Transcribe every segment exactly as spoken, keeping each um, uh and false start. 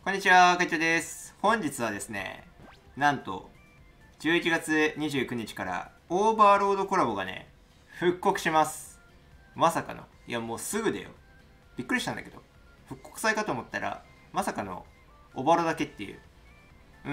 こんにちは、会長です。本日はですね、なんと、じゅういちがつにじゅうくにちからオーバーロードコラボがね、復刻します。まさかの。いや、もうすぐだよ。びっくりしたんだけど。復刻祭かと思ったら、まさかの、オバロだけっていう。うん。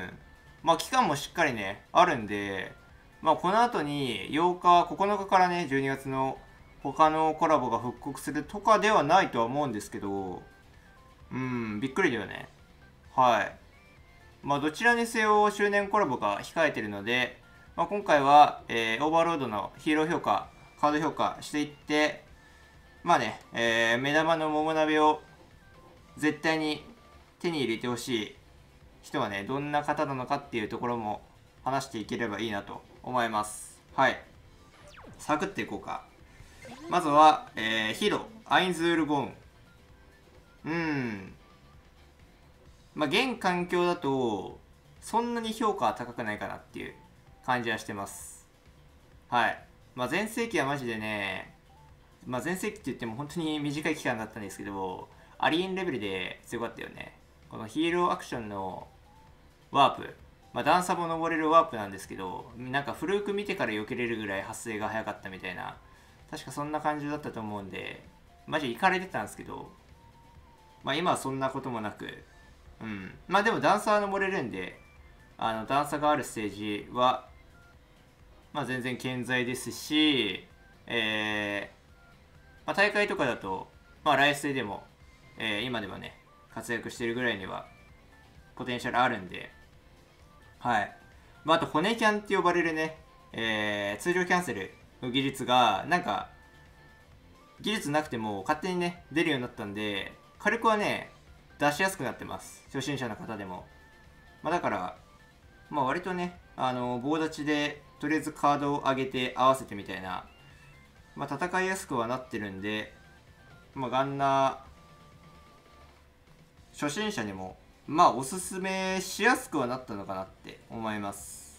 まあ、期間もしっかりね、あるんで、まあ、この後にようか、ここのかからね、じゅうにがつの他のコラボが復刻するとかではないとは思うんですけど、うん、びっくりだよね。はい。まあ、どちらにせよ周年コラボが控えているので、まあ、今回は、えーオーバーロードのヒーロー評価、カード評価していって、まあね、えー目玉の桃鍋を絶対に手に入れてほしい人はね、どんな方なのかっていうところも話していければいいなと思います。はい。サクっていこうか。まずは、えーヒーロー、アインズール・ボーン。うーん。まあ、現環境だと、そんなに評価は高くないかなっていう感じはしてます。はい。まあ、全盛期はマジでね、まあ、全盛期って言っても本当に短い期間だったんですけど、ありえんレベルで強かったよね。このヒーローアクションのワープ、まあ、段差も登れるワープなんですけど、なんか古く見てから避けれるぐらい発生が早かったみたいな、確かそんな感じだったと思うんで、マジイかれてたんですけど、まあ、今はそんなこともなく、うん。まあでも段差は登れるんで、あの段差があるステージは、まあ全然健在ですし、えー、まあ、大会とかだと、まあライフステでも、えー今でもね、活躍してるぐらいには、ポテンシャルあるんで、はい。まああと骨キャンって呼ばれるね、えー通常キャンセルの技術が、なんか、技術なくても勝手にね、出るようになったんで、火力はね、出しやすくなってます。初心者の方でも。まあだから、まあ割とね、あの、棒立ちで、とりあえずカードを上げて合わせてみたいな、まあ戦いやすくはなってるんで、まあガンナー、初心者にも、まあおすすめしやすくはなったのかなって思います。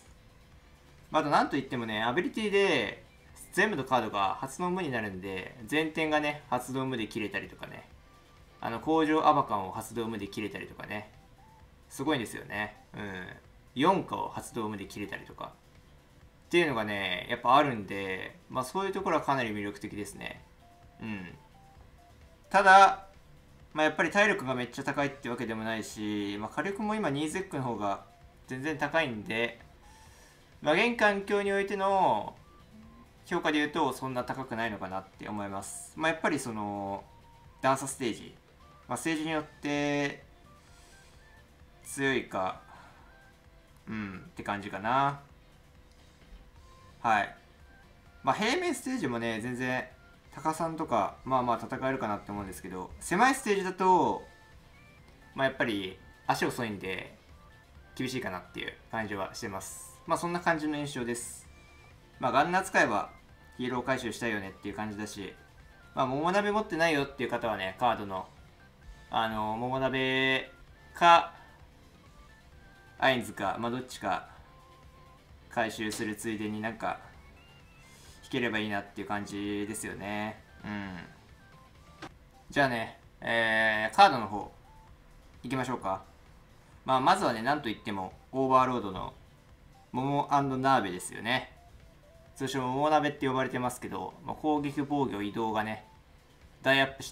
まあ、あとなんといってもね、アビリティで、全部のカードが発動無になるんで、前転がね、発動無で切れたりとかね、あの、工場アバカンを発動無で切れたりとかね、すごいんですよね。うん。よんかを発動無で切れたりとか。っていうのがね、やっぱあるんで、まあそういうところはかなり魅力的ですね。うん。ただ、まあやっぱり体力がめっちゃ高いってわけでもないし、まあ火力も今 にゼック の方が全然高いんで、まあ現環境においての評価で言うとそんな高くないのかなって思います。まあやっぱりその、段差ステージ。まあステージによって強いか、うんって感じかな。はい。まあ平面ステージもね、全然高さんとか、まあまあ戦えるかなって思うんですけど、狭いステージだと、まあやっぱり足遅いんで、厳しいかなっていう感じはしてます。まあそんな感じの印象です。まあガンナー使えばヒーロー回収したいよねっていう感じだし、まあ桃鍋持ってないよっていう方はね、カードの、あの、桃鍋か、アインズか、まあどっちか回収するついでになんか弾ければいいなっていう感じですよね。うん。じゃあね、えー、カードの方、いきましょうか。まあ、まずはね、なんといっても、オーバーロードの、モモナーベですよね。通称、モモ鍋って呼ばれてますけど、まあ、攻撃、防御、移動がね、ダイアップして、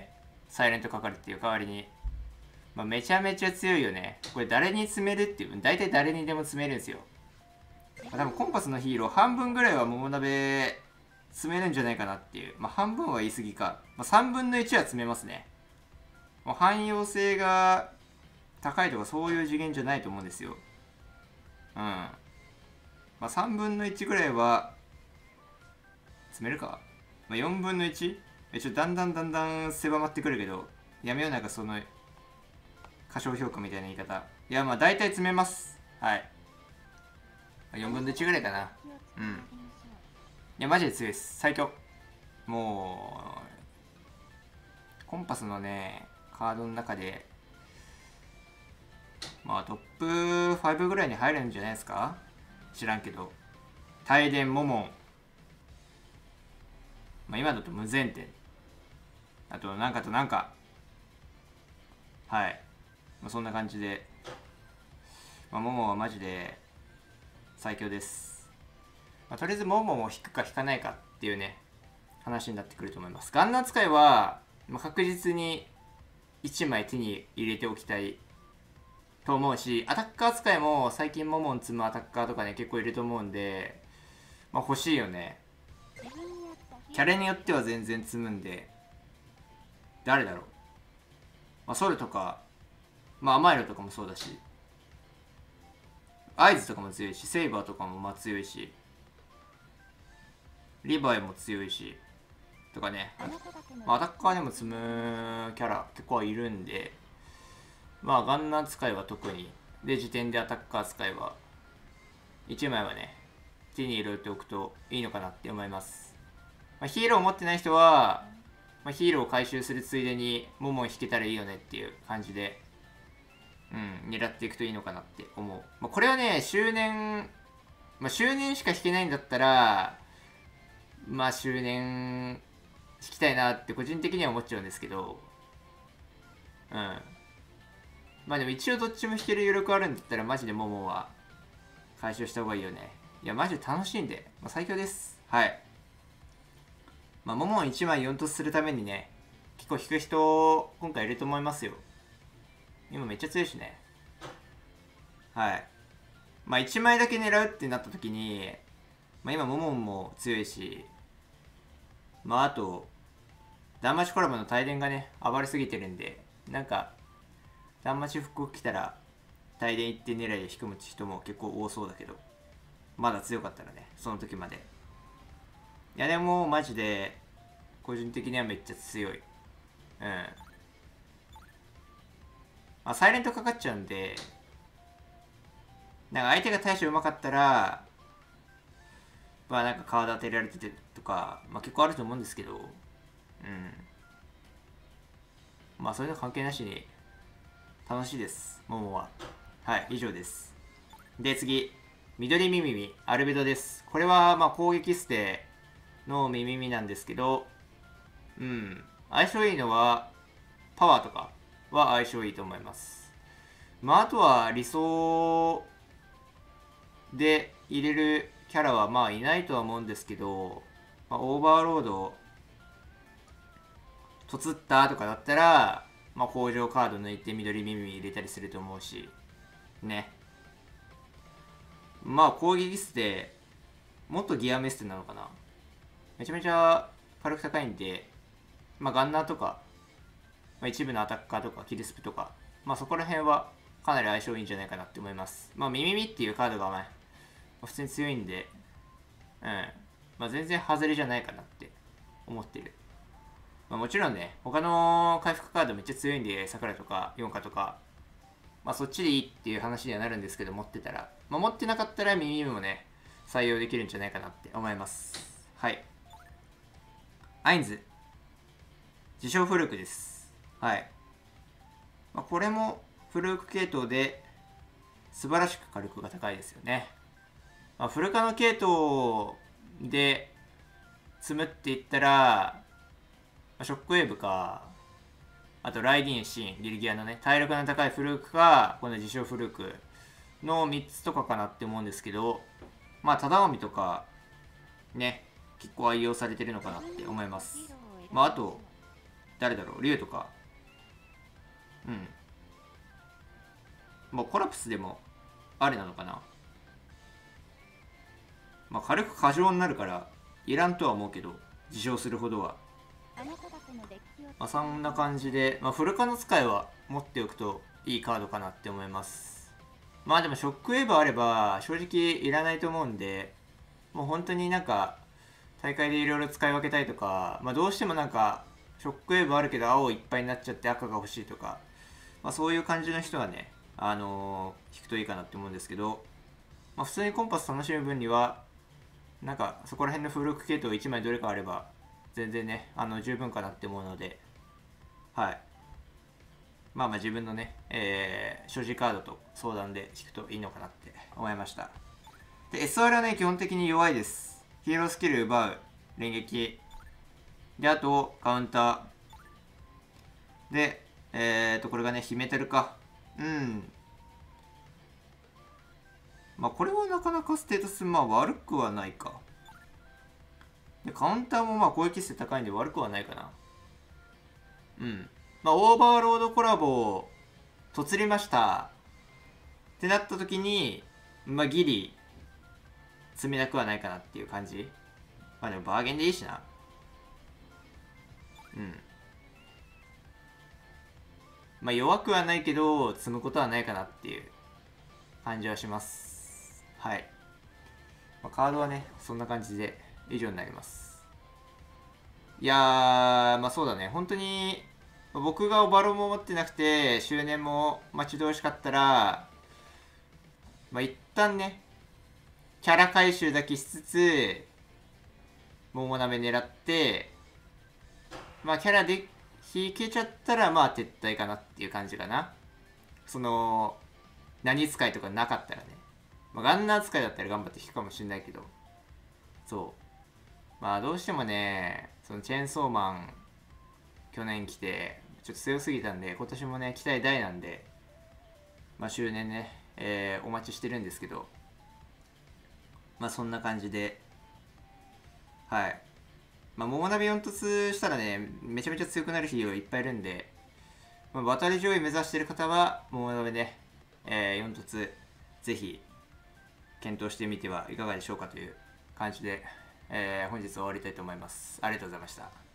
サイレントかかるっていう代わりに、まあ、めちゃめちゃ強いよね。これ誰に詰めるっていう、大体誰にでも詰めるんですよ。まあ、多分コンパスのヒーロー半分ぐらいは桃鍋詰めるんじゃないかなっていう。まあ半分は言い過ぎか。まあ、さんぶんのいちは詰めますね。もう汎用性が高いとかそういう次元じゃないと思うんですよ。うん。まあさんぶんのいちぐらいは詰めるか。まあよんぶんのいち? え、ちょっとだんだんだんだん狭まってくるけど、やめようなんかその過小評価みたいな言い方。いやまあ大体詰めます。はい。よんぶんのいちぐらいかな。うん。いや、マジで強いです。最強。もう、コンパスのね、カードの中で、まあトップごぐらいに入るんじゃないですか？知らんけど。帯電モモン。まあ今だと無前転。あと、なんかとなんか。はい。 まあ、そんな感じで、まあ、モモはマジで最強です。まあ、とりあえずモモを引くか引かないかっていうね話になってくると思います。ガンナー使いは、まあ、確実にいちまい手に入れておきたいと思うし、アタッカー使いも最近モモン積むアタッカーとかね結構いると思うんで、まあ、欲しいよね。キャラによっては全然積むんで、誰だろう、まあ、ソルとか、まあ、アマイロとかもそうだし、アイズとかも強いし、セイバーとかもまあ強いし、リヴァイも強いしとかね、まあ、アタッカーでも積むキャラ結構いるんで、まあガンナー使いは特にで、時点でアタッカー使いはいちまいはね手に入れておくといいのかなって思います。まあ、ヒーローを持ってない人は、まあ、ヒーローを回収するついでにモモン引けたらいいよねっていう感じで、うん、狙っていくといいのかなって思う。まあ、これはね、周年、まあ、周年しか引けないんだったら、まあ周年引きたいなって個人的には思っちゃうんですけど、うん。まあでも一応どっちも引ける余力あるんだったらマジでモモは回収した方がいいよね。いやマジで楽しいんで、まあ、最強です。はい。まあモモをいちまいよんとするためにね、結構引く人今回いると思いますよ。今めっちゃ強いしね。はい。まあいちまいだけ狙うってなった時に、まあ今モモンも強いし、まああとダンマチコラボの大連がね暴れすぎてるんで、なんかダンマチ復刻来たら大連一点狙いで引く人も結構多そうだけど、まだ強かったらねその時まで。いやでもマジで個人的にはめっちゃ強い。うん。まあサイレントかかっちゃうんで、なんか相手が対処うまかったらまあなんか顔当てられててとか、まあ結構あると思うんですけど、うん。まあそういうの関係なしに楽しいです、モモは。はい、以上です。で、次。緑ミミミ、アルベドです。これは、まあ攻撃捨てのミミミなんですけど、うん。相性いいのは、パワーとかは相性いいと思います。まああとは理想で入れるキャラはまあいないとは思うんですけど、まあ、オーバーロード、とつったとかだったら、まあ、工場カード抜いて緑耳入れたりすると思うし、ね。まあ攻撃ステ、もっとギアメステなのかな。めちゃめちゃ火力高いんで、まあガンナーとか、まあ、一部のアタッカーとかキルスプとか、まあそこら辺はかなり相性いいんじゃないかなって思います。まあミミミっていうカードが、まあ、普通に強いんで、うん。まあ全然外れじゃないかなって思ってる。まあもちろんね、他の回復カードめっちゃ強いんで、桜とかヨンカとか、まあそっちでいいっていう話にはなるんですけど、持ってたら。まあ持ってなかったらミミミもね、採用できるんじゃないかなって思います。はい。アインズ。自称フルークです。はい。まあ、これもフルーク系統で素晴らしく火力が高いですよね。まあ、フルカノ系統で積むって言ったら、まあ、ショックウェーブか、あとライディンシン、ギルギアのね、体力の高いフルークか、この自称フルークのみっつとかかなって思うんですけど、まあ、タダオミとか、ね、結構愛用されてるのかなって思います。まあ、あと、誰だろう、リュウとか、うん。もうコラプスでもありなのかな。まあ、軽く過剰になるからいらんとは思うけど、自称するほどは。まあ、そんな感じで、まあ、フルカノ使いは持っておくといいカードかなって思います。まあでもショックウェーブあれば正直いらないと思うんで、もう本当になんか大会でいろいろ使い分けたいとか、まあ、どうしてもなんかショックウェーブあるけど青いっぱいになっちゃって赤が欲しいとか、まあ、そういう感じの人はね、あのー、引くといいかなって思うんですけど、まあ、普通にコンパス楽しむ分にはなんかそこら辺のフルーク系統いちまいどれかあれば全然ね、あの十分かなって思うので、はい。まあまあ自分のね、えー、所持カードと相談で引くといいのかなって思いました。で、エスアール はね、基本的に弱いです。ヒーロースキル奪う、連撃。で、あと、カウンター。で、えーと、これがね、ヒメタルか。 うん。まあこれはなかなかステータスまあ悪くはないか。でカウンターもまあ攻撃性高いんで悪くはないかな。うん。まあオーバーロードコラボとつりましたってなった時に、まあギリ積みなくはないかなっていう感じ。まあでもバーゲンでいいしな。うん。まあ弱くはないけど積むことはないかなっていう感じはします。はい。まあ、カードはねそんな感じで以上になります。いやー、まあそうだね、本当に僕がオバロンも持ってなくて周年も待ち遠しかったら、まあ一旦ねキャラ回収だけしつつ桃鍋狙って、まあキャラで引けちゃったらまあ撤退かなっていう感じかな。その何使いとかなかったらね、まあ、ガンナー使いだったら頑張って引くかもしれないけど、そうまあどうしてもねそのチェーンソーマン去年来てちょっと強すぎたんで、今年もね期待大なんで、まあ周年ね、えー、お待ちしてるんですけど、まあそんな感じで、はい。まあ桃鍋よん突したらねめちゃめちゃ強くなるヒーローいっぱいいるんで、まあ、バトル上位目指してる方は桃鍋で、えー、よん突ぜひ検討してみてはいかがでしょうかという感じで、えー、本日は終わりたいと思います。ありがとうございました。